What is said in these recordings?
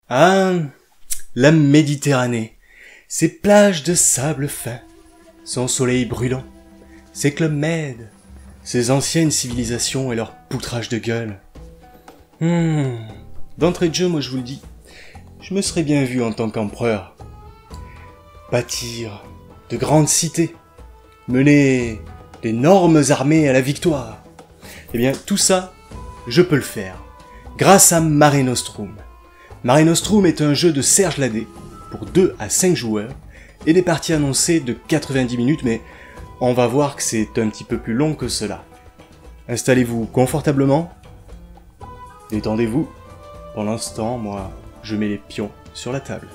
Ah, la Méditerranée, ses plages de sable fin, son soleil brûlant, ses clubs med, ses anciennes civilisations et leurs poutrages de gueule. D'entrée de jeu, moi je vous le dis, je me serais bien vu en tant qu'empereur. Bâtir de grandes cités, mener d'énormes armées à la victoire. Eh bien, tout ça, je peux le faire, grâce à Mare Nostrum. Mare Nostrum est un jeu de Serge Ladé, pour 2 à 5 joueurs, et des parties annoncées de 90 minutes, mais on va voir que c'est un petit peu plus long que cela. Installez-vous confortablement, détendez-vous. Pendant ce temps, moi, je mets les pions sur la table.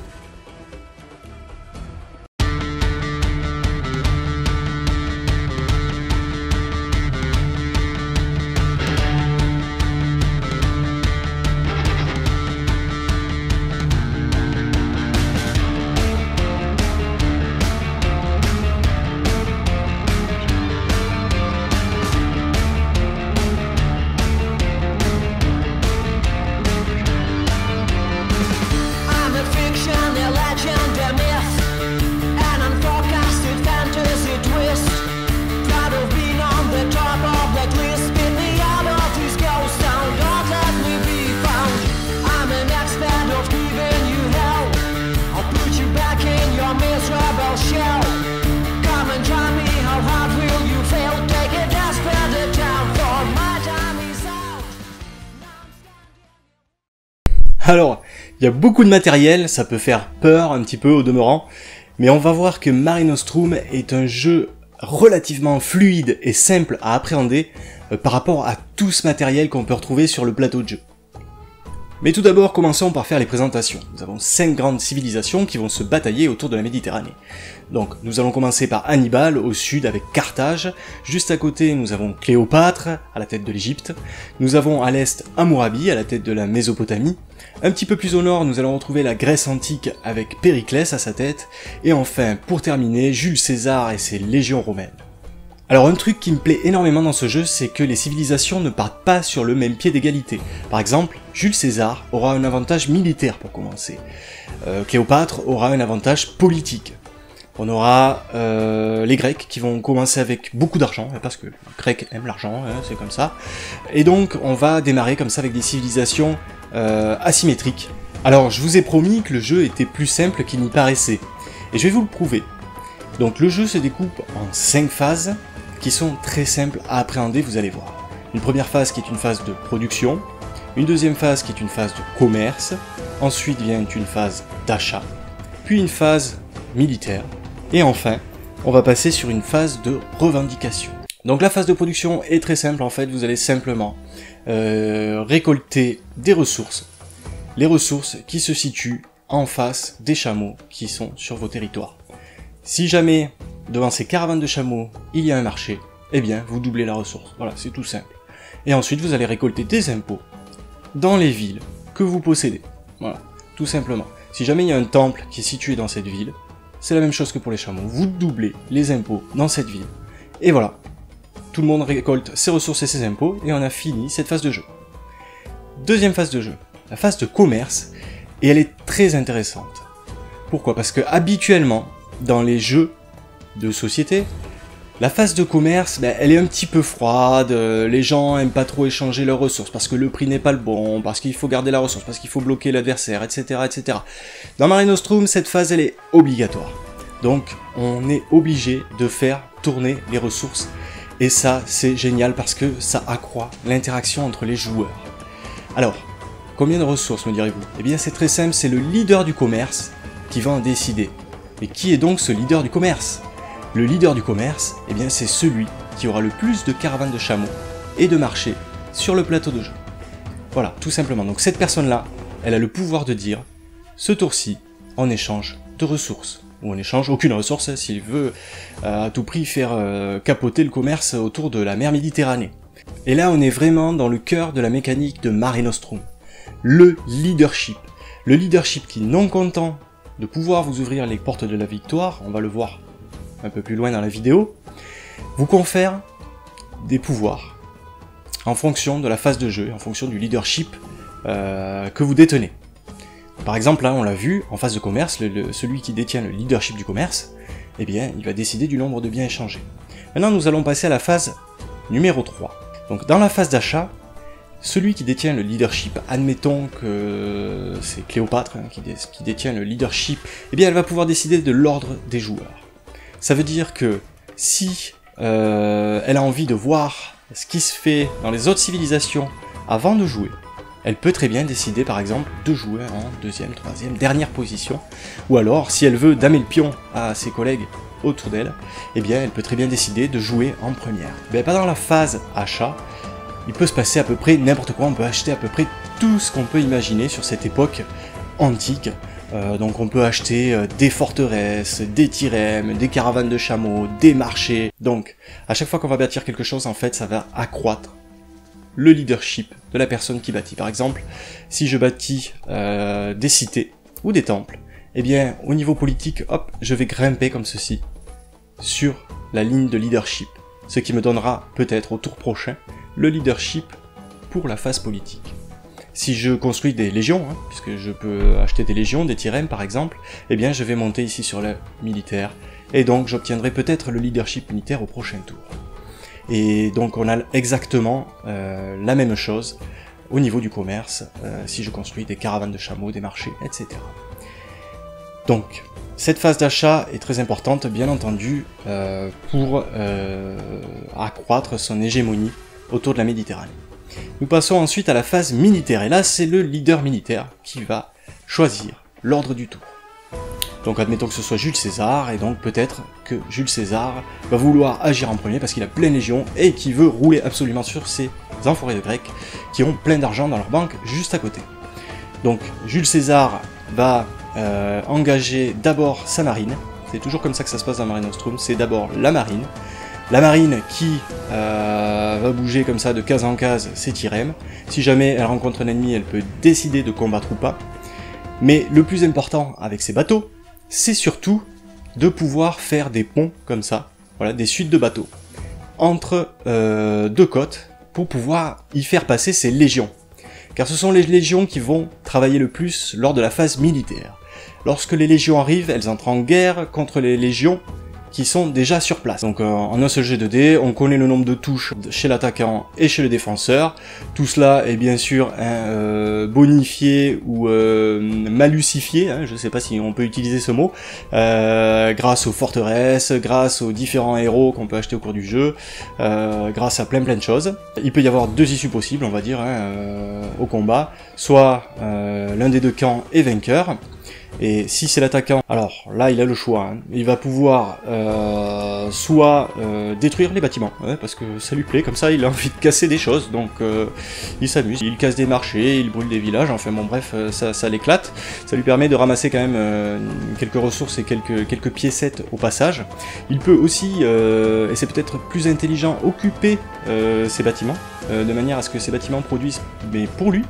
Alors, il y a beaucoup de matériel, ça peut faire peur un petit peu au demeurant, mais on va voir que Mare Nostrum est un jeu relativement fluide et simple à appréhender par rapport à tout ce matériel qu'on peut retrouver sur le plateau de jeu. Mais tout d'abord, commençons par faire les présentations. Nous avons 5 grandes civilisations qui vont se batailler autour de la Méditerranée. Donc, nous allons commencer par Hannibal, au sud, avec Carthage. Juste à côté, nous avons Cléopâtre, à la tête de l'Égypte. Nous avons à l'est Hammurabi, à la tête de la Mésopotamie. Un petit peu plus au nord, nous allons retrouver la Grèce antique, avec Périclès à sa tête. Et enfin, pour terminer, Jules César et ses légions romaines. Alors un truc qui me plaît énormément dans ce jeu, c'est que les civilisations ne partent pas sur le même pied d'égalité. Par exemple, Jules César aura un avantage militaire pour commencer. Cléopâtre aura un avantage politique. On aura les Grecs qui vont commencer avec beaucoup d'argent, parce que les Grecs aiment l'argent, hein, c'est comme ça. Et donc on va démarrer comme ça avec des civilisations asymétriques. Alors je vous ai promis que le jeu était plus simple qu'il n'y paraissait, et je vais vous le prouver. Donc le jeu se découpe en 5 phases, qui sont très simples à appréhender, vous allez voir. Une première phase qui est une phase de production, une deuxième phase qui est une phase de commerce, ensuite vient une phase d'achat, puis une phase militaire, et enfin, on va passer sur une phase de revendication. Donc la phase de production est très simple, en fait, vous allez simplement récolter des ressources, les ressources qui se situent en face des chameaux qui sont sur vos territoires. Si jamais, devant ces caravanes de chameaux, il y a un marché, eh bien, vous doublez la ressource. Voilà, c'est tout simple. Et ensuite, vous allez récolter des impôts dans les villes que vous possédez. Voilà, tout simplement. Si jamais il y a un temple qui est situé dans cette ville, c'est la même chose que pour les chameaux. Vous doublez les impôts dans cette ville. Et voilà, tout le monde récolte ses ressources et ses impôts, et on a fini cette phase de jeu. Deuxième phase de jeu, la phase de commerce, et elle est très intéressante. Pourquoi ? Parce que habituellement, dans les jeux de société, la phase de commerce, elle est un petit peu froide, les gens aiment pas trop échanger leurs ressources, parce que le prix n'est pas le bon, parce qu'il faut garder la ressource, parce qu'il faut bloquer l'adversaire, etc., etc. Dans Mare Nostrum, cette phase, elle est obligatoire. Donc, on est obligé de faire tourner les ressources, et ça, c'est génial, parce que ça accroît l'interaction entre les joueurs. Alors, combien de ressources, me direz-vous ? Eh bien, c'est très simple, c'est le leader du commerce qui va en décider. Et qui est donc ce leader du commerce ? Le leader du commerce, eh bien c'est celui qui aura le plus de caravanes de chameaux et de marchés sur le plateau de jeu. Voilà, tout simplement. Donc cette personne-là, elle a le pouvoir de dire, ce tour-ci, en échange de ressources. Ou en échange aucune ressource, s'il veut à tout prix faire capoter le commerce autour de la mer Méditerranée. Et là, on est vraiment dans le cœur de la mécanique de Mare Nostrum. Le leadership. Le leadership qui, non content de pouvoir vous ouvrir les portes de la victoire, on va le voir un peu plus loin dans la vidéo, vous confère des pouvoirs en fonction de la phase de jeu, en fonction du leadership que vous détenez. Par exemple, là, on l'a vu, en phase de commerce, celui qui détient le leadership du commerce, eh bien, il va décider du nombre de biens échangés. Maintenant, nous allons passer à la phase numéro 3. Donc, dans la phase d'achat, celui qui détient le leadership, admettons que c'est Cléopâtre qui détient le leadership, eh bien, elle va pouvoir décider de l'ordre des joueurs. Ça veut dire que si elle a envie de voir ce qui se fait dans les autres civilisations avant de jouer, elle peut très bien décider par exemple de jouer en deuxième, troisième, dernière position, ou alors si elle veut damer le pion à ses collègues autour d'elle, eh bien elle peut très bien décider de jouer en première. Mais pendant la phase achat, il peut se passer à peu près n'importe quoi, on peut acheter à peu près tout ce qu'on peut imaginer sur cette époque antique. Donc on peut acheter des forteresses, des trirèmes, des caravanes de chameaux, des marchés. Donc à chaque fois qu'on va bâtir quelque chose, en fait, ça va accroître le leadership de la personne qui bâtit. Par exemple, si je bâtis des cités ou des temples, eh bien au niveau politique, hop, je vais grimper comme ceci sur la ligne de leadership, ce qui me donnera peut-être au tour prochain le leadership pour la phase politique. Si je construis des légions, puisque je peux acheter des légions, des trirèmes par exemple, eh bien je vais monter ici sur le militaire, et donc j'obtiendrai peut-être le leadership militaire au prochain tour. Et donc on a exactement la même chose au niveau du commerce, si je construis des caravanes de chameaux, des marchés, etc. Donc, cette phase d'achat est très importante, bien entendu, pour accroître son hégémonie autour de la Méditerranée. Nous passons ensuite à la phase militaire, et là c'est le leader militaire qui va choisir l'ordre du tour. Donc admettons que ce soit Jules César, et donc peut-être que Jules César va vouloir agir en premier parce qu'il a plein de légions et qui veut rouler absolument sur ces enfoirés de Grecs qui ont plein d'argent dans leur banque juste à côté. Donc Jules César va engager d'abord sa marine, c'est toujours comme ça que ça se passe dans Mare Nostrum, c'est d'abord la marine qui va bouger comme ça de case en case ses trirèmes. Si jamais elle rencontre un ennemi, elle peut décider de combattre ou pas. Mais le plus important avec ces bateaux, c'est surtout de pouvoir faire des ponts comme ça, voilà, des suites de bateaux, entre deux côtes, pour pouvoir y faire passer ces légions. Car ce sont les légions qui vont travailler le plus lors de la phase militaire. Lorsque les légions arrivent, elles entrent en guerre contre les légions qui sont déjà sur place. Donc en un seul jet de dés, on connaît le nombre de touches chez l'attaquant et chez le défenseur. Tout cela est bien sûr bonifié ou malusifié, je ne sais pas si on peut utiliser ce mot, grâce aux forteresses, grâce aux différents héros qu'on peut acheter au cours du jeu, grâce à plein de choses. Il peut y avoir deux issues possibles, on va dire, au combat. Soit l'un des deux camps est vainqueur, et si c'est l'attaquant, alors là il a le choix, il va pouvoir soit détruire les bâtiments, parce que ça lui plaît, comme ça il a envie de casser des choses, donc il s'amuse, il casse des marchés, il brûle des villages, enfin bon bref, ça l'éclate, ça lui permet de ramasser quand même quelques ressources et quelques piécettes au passage. Il peut aussi, et c'est peut-être plus intelligent, occuper ces bâtiments, de manière à ce que ces bâtiments produisent mais pour lui.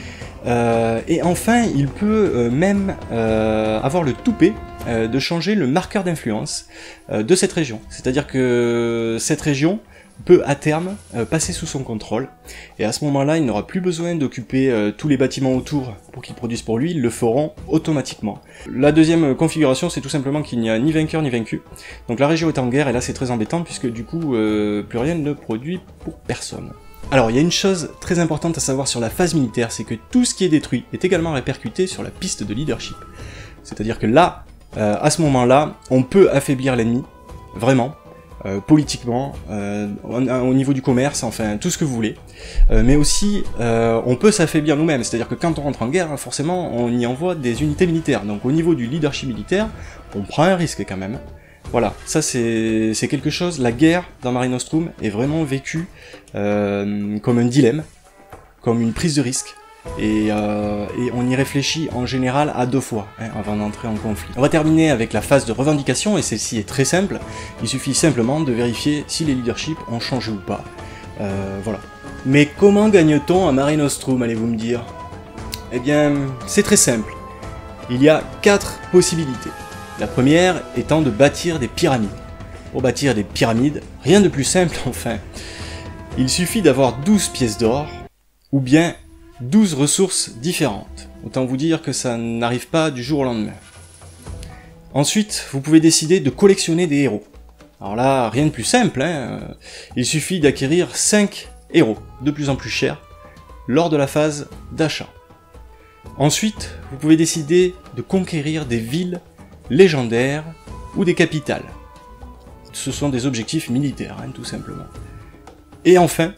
Et enfin, il peut même avoir le toupet de changer le marqueur d'influence de cette région. C'est-à-dire que cette région peut à terme passer sous son contrôle, et à ce moment-là, il n'aura plus besoin d'occuper tous les bâtiments autour pour qu'ils produisent pour lui, ils le feront automatiquement. La deuxième configuration, c'est tout simplement qu'il n'y a ni vainqueur ni vaincu. Donc la région est en guerre, et là c'est très embêtant, puisque du coup, plus rien ne produit pour personne. Alors, il y a une chose très importante à savoir sur la phase militaire, c'est que tout ce qui est détruit est également répercuté sur la piste de leadership. C'est-à-dire que là, à ce moment-là, on peut affaiblir l'ennemi, vraiment, politiquement, au niveau du commerce, enfin, tout ce que vous voulez. Mais aussi, on peut s'affaiblir nous-mêmes, c'est-à-dire que quand on rentre en guerre, forcément, on y envoie des unités militaires. Donc au niveau du leadership militaire, on prend un risque quand même. Voilà, ça c'est quelque chose, la guerre dans Mare Nostrum est vraiment vécue comme un dilemme, comme une prise de risque, et on y réfléchit en général à deux fois, avant d'entrer en conflit. On va terminer avec la phase de revendication, et celle-ci est très simple, il suffit simplement de vérifier si les leaderships ont changé ou pas, voilà. Mais comment gagne-t-on à Mare Nostrum, allez-vous me dire? Eh bien, c'est très simple, il y a 4 possibilités. La première étant de bâtir des pyramides. Pour bâtir des pyramides, rien de plus simple enfin. Il suffit d'avoir 12 pièces d'or, ou bien 12 ressources différentes. Autant vous dire que ça n'arrive pas du jour au lendemain. Ensuite, vous pouvez décider de collectionner des héros. Alors là, rien de plus simple, hein. Il suffit d'acquérir 5 héros, de plus en plus chers, lors de la phase d'achat. Ensuite, vous pouvez décider de conquérir des villes légendaires ou des capitales. Ce sont des objectifs militaires, hein, tout simplement. Et enfin,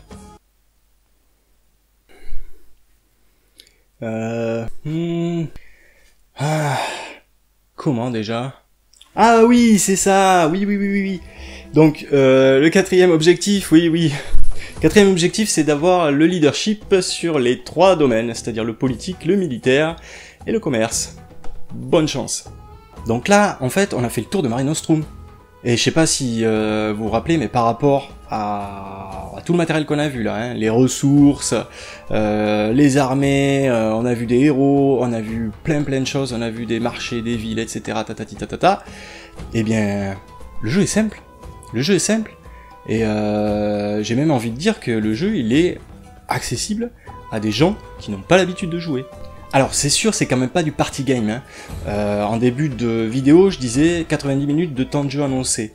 comment déjà? Ah oui, c'est ça. Oui. Donc le quatrième objectif, oui. Quatrième objectif, c'est d'avoir le leadership sur les 3 domaines, c'est-à-dire le politique, le militaire et le commerce. Bonne chance. Donc là, en fait, on a fait le tour de Mare Nostrum. Et je sais pas si vous vous rappelez, mais par rapport à tout le matériel qu'on a vu là, hein, les ressources, les armées, on a vu des héros, on a vu plein de choses, on a vu des marchés, des villes, etc. tatata. Eh bien, le jeu est simple. Et j'ai même envie de dire que le jeu, il est accessible à des gens qui n'ont pas l'habitude de jouer. Alors c'est sûr, c'est quand même pas du party game, hein. En début de vidéo, je disais 90 minutes de temps de jeu annoncé.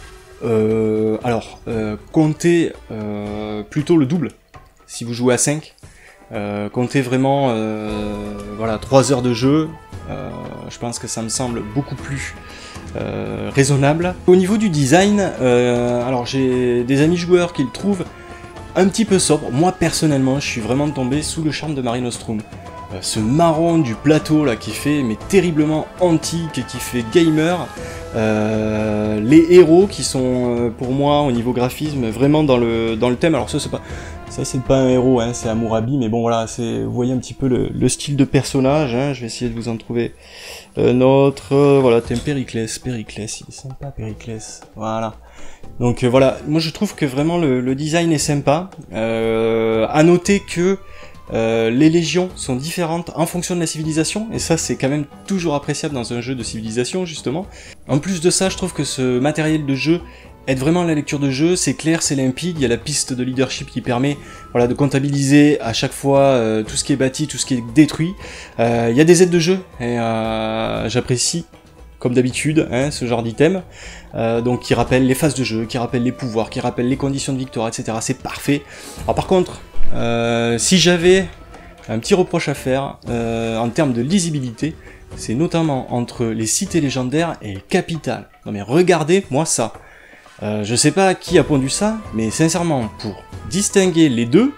Comptez plutôt le double, si vous jouez à 5. Comptez vraiment 3 heures de jeu, je pense que ça me semble beaucoup plus raisonnable. Au niveau du design, alors j'ai des amis joueurs qui le trouvent un petit peu sobre. Moi personnellement, je suis vraiment tombé sous le charme de Mare Nostrum. Ce marron du plateau là qui fait mais terriblement antique et qui fait gamer, les héros qui sont pour moi au niveau graphisme vraiment dans le thème. Alors ça c'est pas un héros, hein, c'est Hammurabi, mais bon voilà, vous voyez un petit peu le style de personnage, hein. Je vais essayer de vous en trouver un autre. Voilà, thème Périclès, il est sympa Périclès, voilà. Donc voilà, moi je trouve que vraiment le design est sympa. À noter que les légions sont différentes en fonction de la civilisation, et ça c'est quand même toujours appréciable dans un jeu de civilisation justement. En plus de ça, je trouve que ce matériel de jeu aide vraiment à la lecture de jeu, c'est clair, c'est limpide, il y a la piste de leadership qui permet de comptabiliser à chaque fois tout ce qui est bâti, tout ce qui est détruit. Il y a des aides de jeu, et j'apprécie comme d'habitude, hein, ce genre d'item, donc qui rappellent les phases de jeu, qui rappellent les pouvoirs, qui rappellent les conditions de victoire, etc. C'est parfait. Alors par contre, si j'avais un petit reproche à faire en termes de lisibilité, c'est notamment entre les cités légendaires et les capitales. Non mais regardez-moi ça. Je sais pas qui a pondu ça, mais sincèrement, pour distinguer les deux,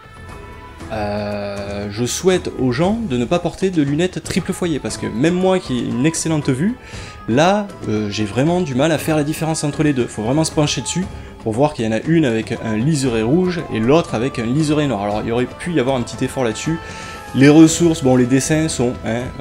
je souhaite aux gens de ne pas porter de lunettes triple foyer, parce que même moi qui ai une excellente vue, là, j'ai vraiment du mal à faire la différence entre les deux. Faut vraiment se pencher dessus pour voir qu'il y en a une avec un liseré rouge et l'autre avec un liseré noir. Alors il aurait pu y avoir un petit effort là-dessus. Les ressources, bon, les dessins sont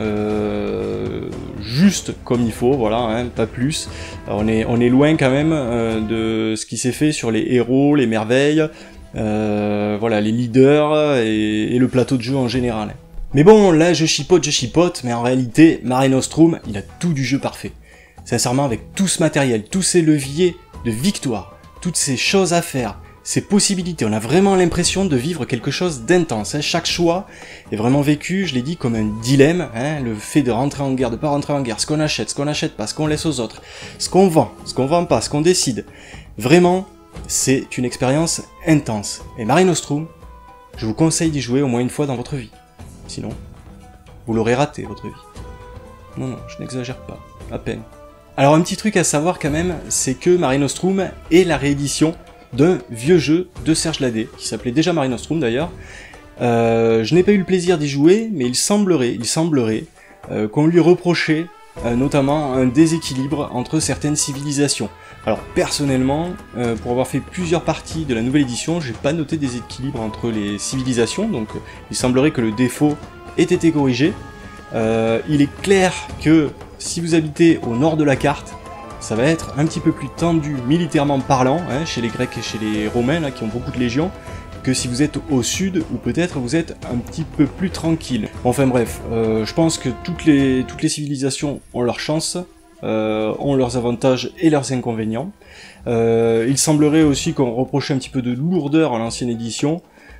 juste comme il faut, voilà, hein, pas plus. Alors, on est loin quand même de ce qui s'est fait sur les héros, les merveilles, voilà, les leaders et le plateau de jeu en général. Mais bon, là je chipote, mais en réalité, Mare Nostrum, il a tout du jeu parfait. Sincèrement, avec tout ce matériel, tous ces leviers de victoire, toutes ces choses à faire, ces possibilités, on a vraiment l'impression de vivre quelque chose d'intense, hein. Chaque choix est vraiment vécu, je l'ai dit, comme un dilemme, hein. Le fait de rentrer en guerre, de pas rentrer en guerre, ce qu'on achète pas, ce qu'on laisse aux autres, ce qu'on vend pas, ce qu'on décide. Vraiment, c'est une expérience intense. Et Mare Nostrum, je vous conseille d'y jouer au moins une fois dans votre vie. Sinon, vous l'aurez raté, votre vie. Non, je n'exagère pas, à peine. Alors un petit truc à savoir quand même, c'est que Mare Nostrum est la réédition d'un vieux jeu de Serge Ladet, qui s'appelait déjà Mare Nostrum d'ailleurs. Je n'ai pas eu le plaisir d'y jouer, mais il semblerait qu'on lui reprochait notamment un déséquilibre entre certaines civilisations. Alors personnellement, pour avoir fait plusieurs parties de la nouvelle édition, j'ai pas noté des équilibres entre les civilisations, donc il semblerait que le défaut ait été corrigé. Il est clair que si vous habitez au nord de la carte, ça va être un petit peu plus tendu militairement parlant, hein, chez les Grecs et chez les Romains là, qui ont beaucoup de légions, que si vous êtes au sud, où peut-être vous êtes un petit peu plus tranquille. Enfin bref, je pense que toutes les civilisations ont leur chance, ont leurs avantages et leurs inconvénients. Il semblerait aussi qu'on reprochait un petit peu de lourdeur à l'ancienne édition.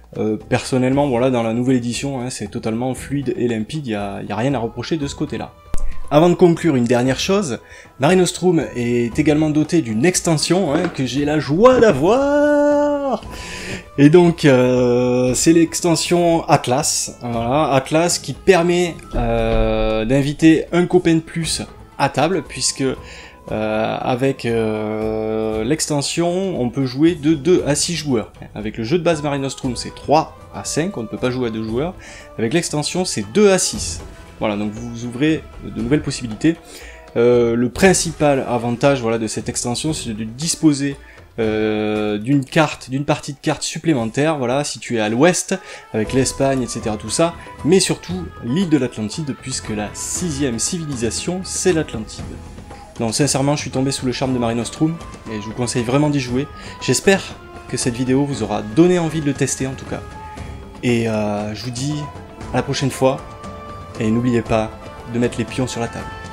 Personnellement, voilà, dans la nouvelle édition, hein, c'est totalement fluide et limpide, il y a rien à reprocher de ce côté-là. Avant de conclure, une dernière chose, Mare Nostrum est également doté d'une extension hein, que j'ai la joie d'avoir. Et donc, c'est l'extension Atlas, voilà, Atlas qui permet d'inviter un copain de plus à table, puisque avec l'extension, on peut jouer de 2 à 6 joueurs. Avec le jeu de base Mare Nostrum, c'est 3 à 5, on ne peut pas jouer à 2 joueurs. Avec l'extension, c'est 2 à 6. Voilà, donc vous ouvrez de nouvelles possibilités. Le principal avantage voilà, de cette extension, c'est de disposer d'une partie de cartes supplémentaire, voilà, située à l'ouest, avec l'Espagne, etc., tout ça, mais surtout l'île de l'Atlantide, puisque la 6ème civilisation, c'est l'Atlantide. Donc sincèrement, je suis tombé sous le charme de Mare Nostrum, et je vous conseille vraiment d'y jouer. J'espère que cette vidéo vous aura donné envie de le tester, en tout cas. Et je vous dis à la prochaine fois, et n'oubliez pas de mettre les pions sur la table.